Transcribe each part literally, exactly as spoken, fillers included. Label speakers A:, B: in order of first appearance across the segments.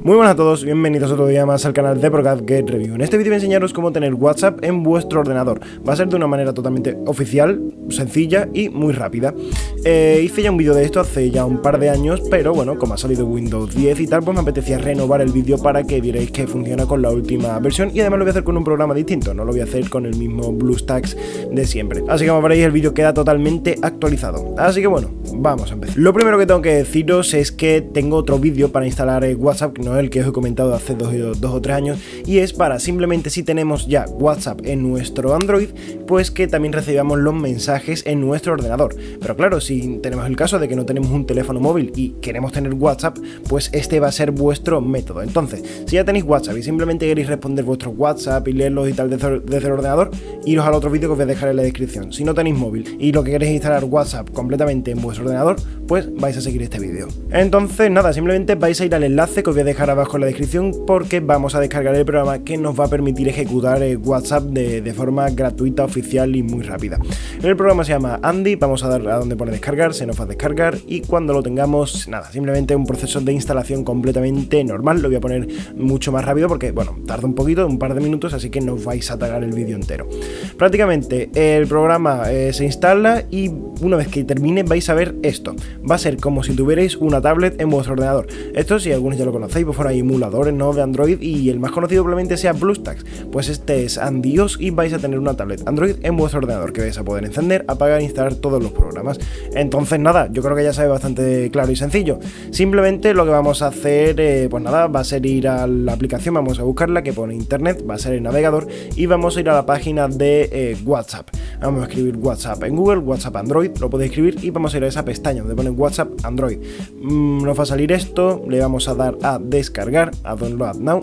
A: Muy buenas a todos, bienvenidos otro día más al canal de ProCADGate Review. En este vídeo voy a enseñaros cómo tener WhatsApp en vuestro ordenador. Va a ser de una manera totalmente oficial, sencilla y muy rápida. Eh, hice ya un vídeo de esto hace ya un par de años, pero bueno, como ha salido Windows diez y tal, pues me apetecía renovar el vídeo para que vierais que funciona con la última versión. Y además lo voy a hacer con un programa distinto, no lo voy a hacer con el mismo BlueStacks de siempre. Así que como veréis, el vídeo queda totalmente actualizado. Así que bueno, vamos a empezar. Lo primero que tengo que deciros es que tengo otro vídeo para instalar eh, WhatsApp, que no es el que os he comentado hace dos, dos o tres años, y es para simplemente, si tenemos ya WhatsApp en nuestro Android, pues que también recibamos los mensajes en nuestro ordenador. Pero claro, si tenemos el caso de que no tenemos un teléfono móvil y queremos tener WhatsApp, pues este va a ser vuestro método. Entonces, si ya tenéis WhatsApp y simplemente queréis responder vuestros WhatsApp y leerlos y tal desde, desde el ordenador, iros al otro vídeo que os voy a dejar en la descripción. Si no tenéis móvil y lo que queréis es instalar WhatsApp completamente en vuestro ordenador, pues vais a seguir este vídeo. Entonces nada, simplemente vais a ir al enlace que os voy a dejar abajo en la descripción, porque vamos a descargar el programa que nos va a permitir ejecutar eh, WhatsApp de, de forma gratuita, oficial y muy rápida. El programa se llama Andy, vamos a dar a donde pone descargar, se nos va a descargar y cuando lo tengamos, nada, simplemente un proceso de instalación completamente normal. Lo voy a poner mucho más rápido porque, bueno, tarda un poquito, un par de minutos, así que no os vais a tagar el vídeo entero. Prácticamente el programa eh, se instala y una vez que termine vais a ver esto. Va a ser como si tuvierais una tablet en vuestro ordenador. Esto, si algunos ya lo conocéis, pues fueron hay emuladores, ¿no?, de Android, y el más conocido probablemente sea BlueStacks. Pues este es Andios y vais a tener una tablet Android en vuestro ordenador que vais a poder encender, apagar e instalar todos los programas. Entonces nada, yo creo que ya sabe bastante claro y sencillo. Simplemente lo que vamos a hacer, eh, pues nada, va a ser ir a la aplicación, vamos a buscarla, que pone internet, va a ser el navegador, y vamos a ir a la página de eh, WhatsApp. Vamos a escribir WhatsApp en Google, WhatsApp Android, lo podéis escribir y vamos a ir a esa pestaña donde pone WhatsApp Android. Mm, nos va a salir esto, le vamos a dar a descargar, a Download Now.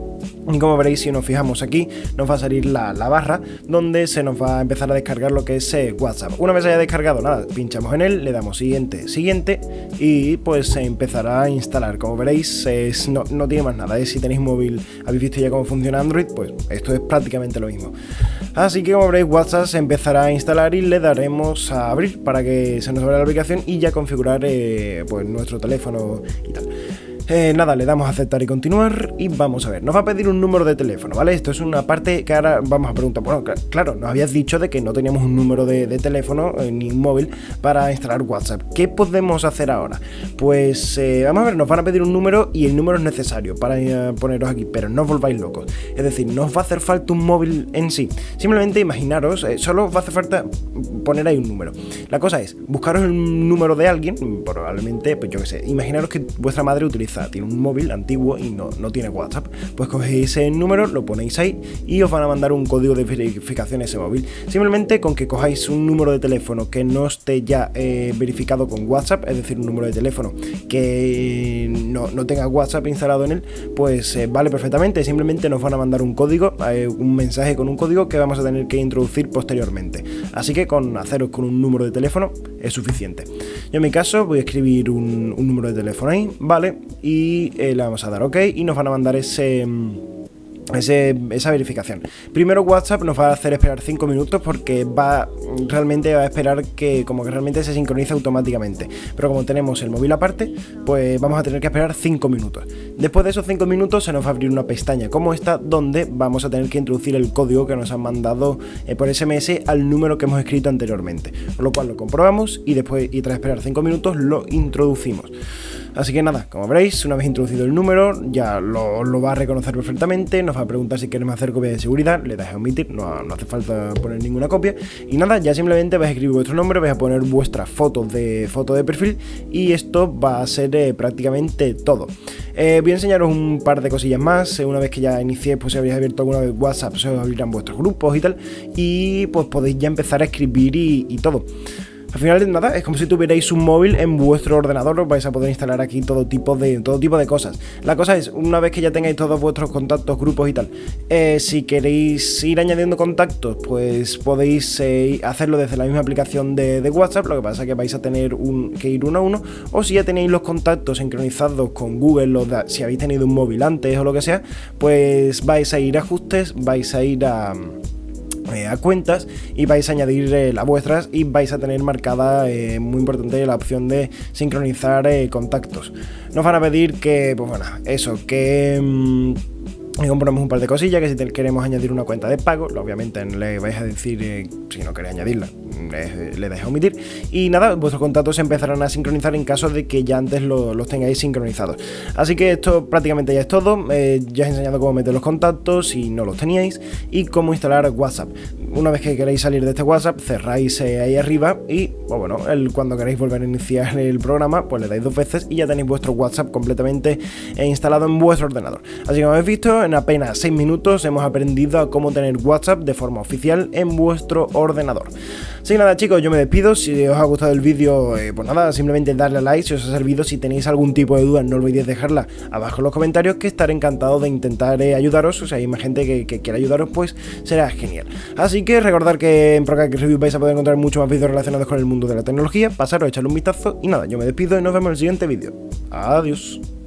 A: Y como veréis, si nos fijamos aquí, nos va a salir la, la barra donde se nos va a empezar a descargar lo que es eh, WhatsApp. Una vez haya descargado, nada, pinchamos en él, le damos siguiente, siguiente y pues se empezará a instalar. Como veréis, es, no, no tiene más nada, ¿eh? Si tenéis móvil, habéis visto ya cómo funciona Android, pues esto es prácticamente lo mismo. Así que como veréis, WhatsApp se empezará a instalar y le daremos a abrir para que se nos abra la aplicación y ya configurar eh, pues nuestro teléfono y tal. Eh, nada, le damos a aceptar y continuar y vamos a ver, nos va a pedir un número de teléfono, ¿vale? Esto es una parte que ahora vamos a preguntar. Bueno, claro, nos habías dicho de que no teníamos un número de, de teléfono eh, ni un móvil para instalar WhatsApp. ¿Qué podemos hacer ahora? Pues eh, vamos a ver, nos van a pedir un número y el número es necesario para eh, poneros aquí, pero no os volváis locos. Es decir, no os va a hacer falta un móvil en sí, simplemente imaginaros, eh, solo os va a hacer falta poner ahí un número. La cosa es, buscaros el número de alguien, probablemente, pues yo qué sé, imaginaros que vuestra madre utiliza tiene un móvil antiguo y no, no tiene WhatsApp, pues cogéis ese número, lo ponéis ahí y os van a mandar un código de verificación a ese móvil. Simplemente con que cojáis un número de teléfono que no esté ya eh, verificado con WhatsApp, es decir, un número de teléfono que no, no tenga WhatsApp instalado en él, pues eh, vale perfectamente. Simplemente nos van a mandar un código, eh, un mensaje con un código que vamos a tener que introducir posteriormente. Así que con haceros con un número de teléfono es suficiente. Yo en mi caso voy a escribir un, un número de teléfono ahí, vale, y eh, le vamos a dar OK y nos van a mandar ese... Ese, esa verificación. Primero WhatsApp nos va a hacer esperar cinco minutos porque va realmente va a esperar que como que realmente se sincronice automáticamente, pero como tenemos el móvil aparte, pues vamos a tener que esperar cinco minutos. Después de esos cinco minutos se nos va a abrir una pestaña como esta donde vamos a tener que introducir el código que nos han mandado eh, por S M S al número que hemos escrito anteriormente, con lo cual lo comprobamos y después, y tras esperar cinco minutos, lo introducimos. Así que nada, como veréis, una vez introducido el número, ya lo, lo va a reconocer perfectamente, nos va a preguntar si queremos hacer copia de seguridad, le das a omitir, no, no hace falta poner ninguna copia, y nada, ya simplemente vais a escribir vuestro nombre, vais a poner vuestras fotos de foto de perfil, y esto va a ser eh, prácticamente todo. Eh, voy a enseñaros un par de cosillas más. Una vez que ya iniciéis, pues si habéis abierto alguna vez WhatsApp, se os abrirán vuestros grupos y tal, y pues podéis ya empezar a escribir y, y todo. Al final, nada, es como si tuvierais un móvil en vuestro ordenador, os vais a poder instalar aquí todo tipo de, todo tipo de cosas. La cosa es, una vez que ya tengáis todos vuestros contactos, grupos y tal, eh, si queréis ir añadiendo contactos, pues podéis eh, hacerlo desde la misma aplicación de, de WhatsApp. Lo que pasa es que vais a tener un, que ir uno a uno, o si ya tenéis los contactos sincronizados con Google, o da, si habéis tenido un móvil antes o lo que sea, pues vais a ir a ajustes, vais a ir a... eh, a cuentas y vais a añadir eh, las vuestras y vais a tener marcada, eh, muy importante, la opción de sincronizar eh, contactos. Nos van a pedir que, pues bueno, eso, que... Mmm, y compramos un par de cosillas, que si te queremos añadir una cuenta de pago, obviamente le vais a decir, eh, si no queréis añadirla, le, le dais a omitir. Y nada, vuestros contactos se empezarán a sincronizar en caso de que ya antes lo, los tengáis sincronizados. Así que esto prácticamente ya es todo. Eh, ya os he enseñado cómo meter los contactos si no los teníais y cómo instalar WhatsApp. Una vez que queréis salir de este WhatsApp, cerráis eh, ahí arriba y, pues bueno, el, cuando queréis volver a iniciar el programa, pues le dais dos veces y ya tenéis vuestro WhatsApp completamente eh, instalado en vuestro ordenador. Así que como habéis visto, en apenas seis minutos hemos aprendido a cómo tener WhatsApp de forma oficial en vuestro ordenador. Así que nada, chicos, yo me despido. Si os ha gustado el vídeo, eh, pues nada, simplemente darle a like si os ha servido. Si tenéis algún tipo de duda, no olvidéis dejarla abajo en los comentarios, que estaré encantado de intentar eh, ayudaros. O sea, hay más gente que, que quiera ayudaros, pues será genial. Así que recordad que en ProCrack Review vais a poder encontrar muchos más vídeos relacionados con el mundo de la tecnología. Pasaros, echarle un vistazo y nada, yo me despido y nos vemos en el siguiente vídeo. Adiós.